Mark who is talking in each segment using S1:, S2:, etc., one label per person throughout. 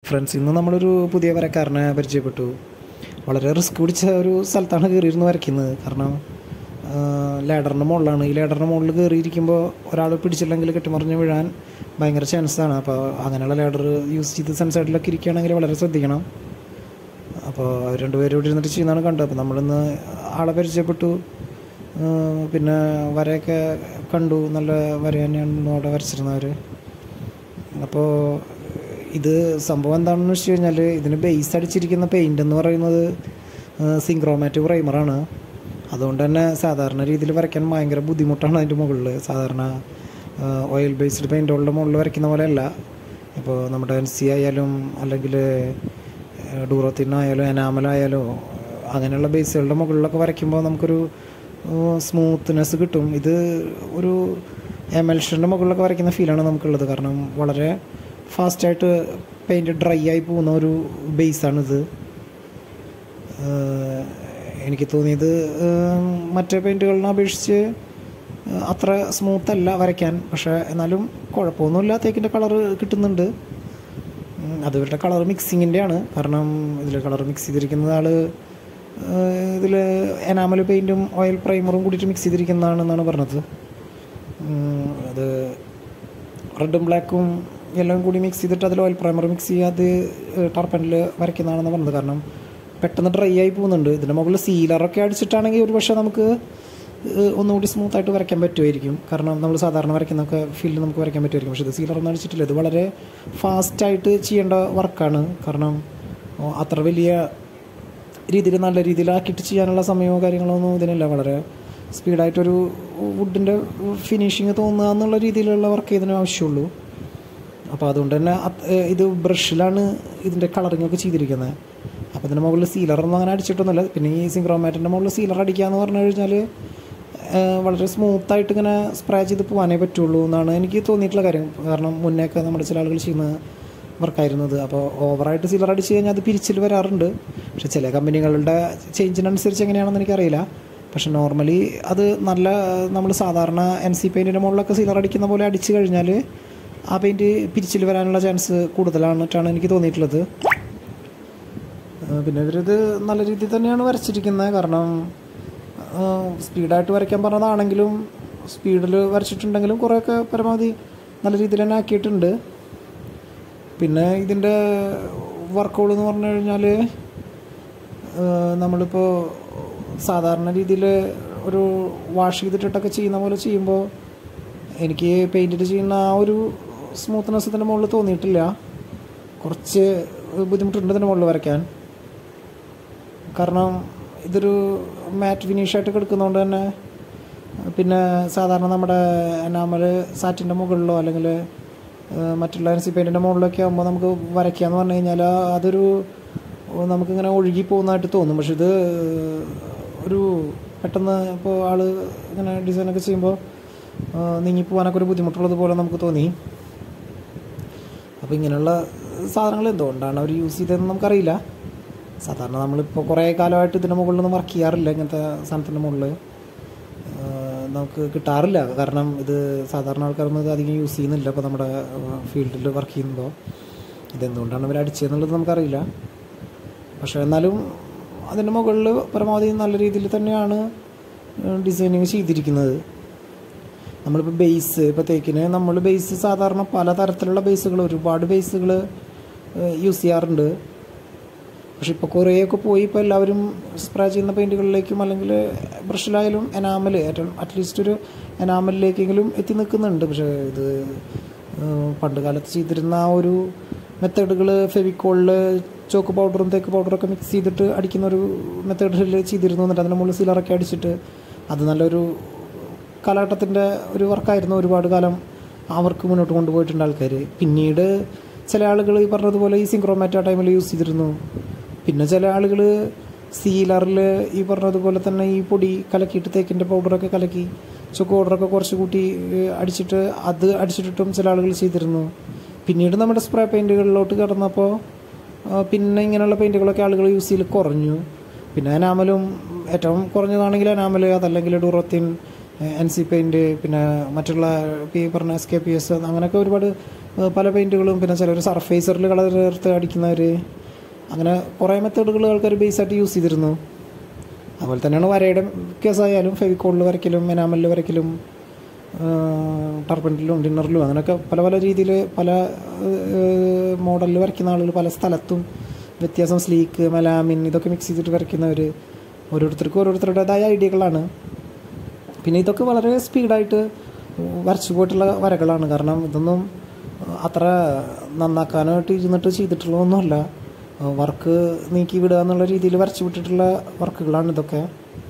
S1: ഫ്രണ്ട്സിൽ നിന്ന് നമ്മളൊരു പുതിയ വരക്കാരനെ പരിചയപ്പെട്ടു. വളരെ റിസ്ക് പിടിച്ച ഒരു സ്ഥലത്താണ് കയറിയിരുന്ന് വരയ്ക്കുന്നത്. കാരണം ലാഡറിൻ്റെ മുകളിലാണ്. ഈ ലാഡറിൻ്റെ മുകളിൽ കയറിയിരിക്കുമ്പോൾ ഒരാൾ പിടിച്ചില്ലെങ്കിൽ കെട്ടിമറിഞ്ഞ് വീഴാൻ ഭയങ്കര ചാൻസാണ്. അപ്പോൾ അങ്ങനെയുള്ള ലാഡർ യൂസ് ചെയ്ത് സൺസൈഡിലൊക്കെ ഇരിക്കുകയാണെങ്കിൽ വളരെ ശ്രദ്ധിക്കണം. അപ്പോൾ രണ്ടുപേരും ഇവിടെ ഇരുന്നിട്ട് ചെയ്യുന്നതാണ് കണ്ടത്. അപ്പോൾ നമ്മളിന്ന് ആളെ പരിചയപ്പെട്ടു, പിന്നെ വരയൊക്കെ കണ്ടു. നല്ല വര തന്നെയാണ് അവിടെ വരച്ചിരുന്നവർ. അപ്പോൾ ഇത് സംഭവം എന്താണെന്ന് വെച്ച് കഴിഞ്ഞാൽ, ഇതിന് ബേസ് അടിച്ചിരിക്കുന്ന പെയിൻ്റ് എന്ന് പറയുന്നത് സിങ്ക്രോമാറ്റ് പ്രൈമറാണ്. അതുകൊണ്ട് തന്നെ സാധാരണ രീതിയിൽ വരയ്ക്കാൻ ഭയങ്കര ബുദ്ധിമുട്ടാണ് അതിൻ്റെ മുകളിൽ. സാധാരണ ഓയിൽ ബേസ്ഡ് പെയിൻറ്റുകളുടെ മുകളിൽ വരയ്ക്കുന്ന പോലെയല്ല. ഇപ്പോൾ നമ്മുടെ NC ആയാലും അല്ലെങ്കിൽ ഡൂറത്തിനായാലും എനാമലായാലും അങ്ങനെയുള്ള ബേസുകളുടെ മുകളിലൊക്കെ വരയ്ക്കുമ്പോൾ നമുക്കൊരു സ്മൂത്ത്നെസ് കിട്ടും. ഇത് ഒരു എമൽഷൻ്റെ മുകളിലൊക്കെ വരയ്ക്കുന്ന ഫീലാണ് നമുക്കുള്ളത്. കാരണം വളരെ ഫാസ്റ്റായിട്ട് പെയിൻറ്റ് ഡ്രൈ ആയി പോകുന്ന ഒരു ബേസാണിത്. എനിക്ക് തോന്നിയത് മറ്റേ പെയിൻറ്റുകളിനെ അപേക്ഷിച്ച് അത്ര സ്മൂത്തല്ല വരയ്ക്കാൻ. പക്ഷേ എന്നാലും കുഴപ്പമൊന്നുമില്ല, തേക്കിൻ്റെ കളറ് കിട്ടുന്നുണ്ട്. അത് ഇവരുടെ കളർ മിക്സിങ്ങിൻ്റെയാണ്. കാരണം ഇതിൽ കളർ മിക്സ് ചെയ്തിരിക്കുന്നത് ആൾ ഇതിൽ എനാമൽ പെയിൻറ്റും ഓയിൽ പ്രൈമറും കൂടിയിട്ട് മിക്സ് ചെയ്തിരിക്കുന്നതാണെന്നാണ് പറഞ്ഞത്. അത് റെഡും ബ്ലാക്കും എല്ലാം കൂടി മിക്സ് ചെയ്തിട്ട് അതിൽ ഓയിൽ പ്രൈമർ മിക്സ് ചെയ്യാതെ ടർപ്പനിൽ വരയ്ക്കുന്നതാണെന്ന് പറഞ്ഞത്. കാരണം പെട്ടെന്ന് ഡ്രൈ ആയി പോകുന്നുണ്ട്. ഇതിൻ്റെ മുകളിൽ സീലറൊക്കെ അടിച്ചിട്ടാണെങ്കിൽ ഒരു പക്ഷേ നമുക്ക് ഒന്നുകൂടി സ്മൂത്തായിട്ട് വരയ്ക്കാൻ പറ്റുമായിരിക്കും. കാരണം നമ്മൾ സാധാരണ വരയ്ക്കുന്നൊക്കെ ഫീൽഡ് നമുക്ക് വരയ്ക്കാൻ പറ്റുമായിരിക്കും. പക്ഷേ ഇത് സീലറൊന്നും അടിച്ചിട്ടില്ല. ഇത് വളരെ ഫാസ്റ്റായിട്ട് ചെയ്യേണ്ട വർക്കാണ്. കാരണം അത്ര വലിയ രീതിയിൽ നല്ല രീതിയിലാക്കിയിട്ട് ചെയ്യാനുള്ള സമയമോ കാര്യങ്ങളൊന്നും ഇതിനില്ല. വളരെ സ്പീഡായിട്ടൊരു വുഡിൻ്റെ ഫിനിഷിങ് തോന്നുക എന്നുള്ള രീതിയിലുള്ള വർക്ക് ഇതിന് ആവശ്യമുള്ളൂ. അപ്പോൾ അതുകൊണ്ട് തന്നെ ഇത് ബ്രഷിലാണ് ഇതിൻ്റെ കളറിങ്ങൊക്കെ ചെയ്തിരിക്കുന്നത്. അപ്പോൾ ഇതിൻ്റെ മുകളിൽ സീലറൊന്നും അങ്ങനെ അടിച്ചിട്ടൊന്നുമില്ല. പിന്നെ ഈ സിങ്ക്രോമാറ്റിൻ്റെ മുകളിൽ സീലർ അടിക്കുക എന്ന് പറഞ്ഞു കഴിഞ്ഞാൽ വളരെ സ്മൂത്തായിട്ട് ഇങ്ങനെ സ്പ്രേ ചെയ്ത് പോകാനേ പറ്റുള്ളൂ എന്നാണ് എനിക്ക് തോന്നിയിട്ടുള്ള കാര്യം. കാരണം മുന്നേയൊക്കെ നമ്മുടെ ചില ആളുകൾ ചെയ്യുന്ന വർക്കായിരുന്നത്. അപ്പോൾ ഓവറായിട്ട് സീലർ അടിച്ച് കഴിഞ്ഞാൽ അത് പിരിച്ചിൽ വരാറുണ്ട്. പക്ഷേ ചില കമ്പനികളുടെ ചേഞ്ചിനനുസരിച്ച് എങ്ങനെയാണെന്ന് എനിക്കറിയില്ല. പക്ഷെ നോർമലി അത് നല്ല നമ്മൾ സാധാരണ NC പെയിൻറ്റിൻ്റെ മുകളിലൊക്കെ സീലർ അടിക്കുന്ന പോലെ അടിച്ച് കഴിഞ്ഞാൽ ആ പെയിൻറ്റ് പിരിച്ചിൽ വരാനുള്ള ചാൻസ് കൂടുതലാണെന്നാണ് എനിക്ക് തോന്നിയിട്ടുള്ളത്. പിന്നെ ഇവരിത് നല്ല രീതിയിൽ തന്നെയാണ് വരച്ചിരിക്കുന്നത്. കാരണം സ്പീഡായിട്ട് വരയ്ക്കാൻ പറഞ്ഞതാണെങ്കിലും സ്പീഡിൽ വരച്ചിട്ടുണ്ടെങ്കിലും കുറേയൊക്കെ പരമാവധി നല്ല രീതിയിൽ തന്നെ ആക്കിയിട്ടുണ്ട്. പിന്നെ ഇതിൻ്റെ വർക്കുകൾ എന്ന് പറഞ്ഞു കഴിഞ്ഞാൽ നമ്മളിപ്പോൾ സാധാരണ രീതിയിൽ ഒരു വാഷ് ചെയ്തിട്ടിട്ടൊക്കെ ചെയ്യുന്ന പോലെ ചെയ്യുമ്പോൾ എനിക്ക് പെയിൻറ്റിൽ ചെയ്യുന്ന ആ ഒരു സ്മൂത്ത്നെസ് ഇതിൻ്റെ മുകളിൽ തോന്നിയിട്ടില്ല. കുറച്ച് ബുദ്ധിമുട്ടുണ്ട് ഇതിൻ്റെ മുകളിൽ വരയ്ക്കാൻ. കാരണം ഇതൊരു മാറ്റ് ഫിനിഷായിട്ട് കിടക്കുന്നതുകൊണ്ട് തന്നെ. പിന്നെ സാധാരണ നമ്മുടെ എനാമൽ സാറ്റിൻ്റെ മുകളിലോ അല്ലെങ്കിൽ മറ്റുള്ള NC പെയിൻറ്റിൻ്റെ മുകളിലൊക്കെ ആകുമ്പോൾ നമുക്ക് വരയ്ക്കുക എന്ന് പറഞ്ഞു കഴിഞ്ഞാൽ അതൊരു നമുക്കിങ്ങനെ ഒഴുകി പോകുന്നതായിട്ട് തോന്നും. പക്ഷെ ഇത് ഒരു പെട്ടെന്ന് ഇപ്പോൾ ആൾ ഇങ്ങനെ ഡിസൈനൊക്കെ ചെയ്യുമ്പോൾ നീങ്ങിപ്പോകാനൊക്കെ ഒരു ബുദ്ധിമുട്ടുള്ളത് പോലെ നമുക്ക് തോന്നി. അപ്പോൾ ഇങ്ങനെയുള്ള സാധനങ്ങൾ എന്തുകൊണ്ടാണ് അവർ യൂസ് ചെയ്തതെന്ന് നമുക്കറിയില്ല. സാധാരണ നമ്മളിപ്പോൾ കുറേ കാലമായിട്ട് ഇതിൻ്റെ മുകളിലൊന്നും വർക്ക് ചെയ്യാറില്ല. ഇങ്ങനത്തെ സാധനത്തിൻ്റെ മുകളിൽ നമുക്ക് കിട്ടാറില്ല. കാരണം ഇത് സാധാരണ ആൾക്കാരൊന്നും ഇത് അധികം യൂസ് ചെയ്യുന്നില്ല. ഇപ്പോൾ നമ്മുടെ ഫീൽഡിൽ വർക്ക് ചെയ്യുമ്പോൾ ഇതെന്തുകൊണ്ടാണ് ഇവർ അടിച്ചതെന്നുള്ളത് നമുക്കറിയില്ല. പക്ഷേ എന്നാലും അതിൻ്റെ മുകളിൽ പരമാവധി നല്ല രീതിയിൽ തന്നെയാണ് ഡിസൈനിങ് ചെയ്തിരിക്കുന്നത്. നമ്മളിപ്പോൾ ബേസ് ഇപ്പോൾ തേക്കിന് നമ്മൾ ബേസ് സാധാരണ പലതരത്തിലുള്ള ബേസുകൾ ഒരുപാട് ബേസുകൾ യൂസ് ചെയ്യാറുണ്ട്. പക്ഷെ ഇപ്പോൾ കുറേയൊക്കെ പോയി ഇപ്പോൾ എല്ലാവരും സ്പ്രേ ചെയ്യുന്ന പെയിൻറ്റുകളിലേക്കും അല്ലെങ്കിൽ ബ്രഷിലായാലും എനാമൽ ഏറ്റവും അറ്റ്ലീസ്റ്റ് ഒരു എനാമലിലേക്കെങ്കിലും എത്തി നിൽക്കുന്നുണ്ട്. പക്ഷേ ഇത് പണ്ട് കാലത്ത് ചെയ്തിരുന്ന ആ ഒരു മെത്തേഡുകൾ ഫെവിക്കോളിൽ ചോക്ക് പൗഡറും തേക്ക് പൗഡറൊക്കെ മിക്സ് ചെയ്തിട്ട് അടിക്കുന്ന ഒരു മെത്തേഡിൽ ചെയ്തിരുന്നു. എന്നിട്ട് അതിൻ്റെ മുകളിൽ സീലറൊക്കെ അടിച്ചിട്ട് അത് നല്ലൊരു കാലഘട്ടത്തിൻ്റെ ഒരു വർക്കായിരുന്നു. ഒരുപാട് കാലം ആ വർക്ക് മുന്നോട്ട് കൊണ്ടുപോയിട്ടുണ്ട് ആൾക്കാർ. പിന്നീട് ചില ആളുകൾ ഈ പറഞ്ഞതുപോലെ ഈ സിങ്ക്രോമാറ്റ് ആ ടൈമിൽ യൂസ് ചെയ്തിരുന്നു. പിന്നെ ചില ആളുകൾ സീലറിൽ ഈ പറഞ്ഞതുപോലെ തന്നെ ഈ പൊടി കലക്കിയിട്ട് തേക്കിൻ്റെ പൗഡറൊക്കെ കലക്കി ചോക്ക് പൗഡറൊക്കെ കുറച്ച് കൂട്ടി അടിച്ചിട്ട് അത് അടിച്ചിട്ടിട്ടും ചില ആളുകൾ ചെയ്തിരുന്നു. പിന്നീട് നമ്മുടെ സ്പ്രേ പെയിൻറ്റുകളിലോട്ട് കിടന്നപ്പോൾ പിന്നെ ഇങ്ങനെയുള്ള പെയിൻറ്റുകളൊക്കെ ആളുകൾ യൂസ് ചെയ്യൽ കുറഞ്ഞു. പിന്നെ എനാമലും ഏറ്റവും കുറഞ്ഞതാണെങ്കിൽ എനാമൽ, അതല്ലെങ്കിൽ ഡൂറത്തിൻ, NC പെയിൻറ്റ്, പിന്നെ മറ്റുള്ള ഈ പറഞ്ഞ SKPS അങ്ങനെയൊക്കെ ഒരുപാട് പല പെയിൻറ്റുകളും, പിന്നെ ചിലർ സർഫേസറിൽ കളർ ചേർത്ത് അടിക്കുന്നവർ, അങ്ങനെ കുറേ മെത്തേഡുകൾ ആൾക്കാർ ബേസായിട്ട് യൂസ് ചെയ്തിരുന്നു. അതുപോലെ തന്നെയാണ് വരയുടെ കേസായാലും ഫെവിക്കോളിൽ വരയ്ക്കലും എനാമലിൽ വരയ്ക്കലും ടർപ്പൻറ്റിലും ഡിന്നറിലും അങ്ങനെയൊക്കെ പല പല രീതിയിൽ പല മോഡലിൽ വരയ്ക്കുന്ന ആളുകൾ പല സ്ഥലത്തും വ്യത്യാസം, സ്ലീക്ക്, മെലാമിൻ ഇതൊക്കെ മിക്സ് ചെയ്തിട്ട് വരയ്ക്കുന്നവർ, ഓരോരുത്തർക്കും ഓരോരുത്തരുടേതായ ഐഡിയകളാണ്. പിന്നെ ഇതൊക്കെ വളരെ സ്പീഡായിട്ട് വരച്ചു പോയിട്ടുള്ള വരകളാണ്. കാരണം ഇതൊന്നും അത്ര നന്നാക്കാനായിട്ട് ഇരുന്നിട്ട് ചെയ്തിട്ടുള്ളതൊന്നുമല്ല, വർക്ക് നീക്കി വിടുക എന്നുള്ള രീതിയിൽ വരച്ചു വിട്ടിട്ടുള്ള വർക്കുകളാണ് ഇതൊക്കെ.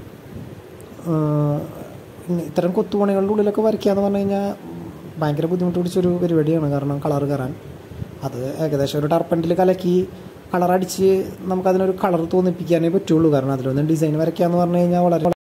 S1: ഇത്തരം കൊത്തുപണികളുടെ ഉള്ളിലൊക്കെ വരയ്ക്കുക എന്ന് പറഞ്ഞു കഴിഞ്ഞാൽ ഭയങ്കര ബുദ്ധിമുട്ട് പിടിച്ചൊരു പരിപാടിയാണ്. കാരണം കളർ കയറാൻ അത് ഏകദേശം ഒരു ടർപ്പൻറ്റിൽ കലക്കി കളറടിച്ച് നമുക്കതിനൊരു കളർ തോന്നിപ്പിക്കാനേ പറ്റുള്ളൂ. കാരണം അതിലൊന്നും ഡിസൈൻ വരയ്ക്കുക എന്ന് പറഞ്ഞു കഴിഞ്ഞാൽ വളരെ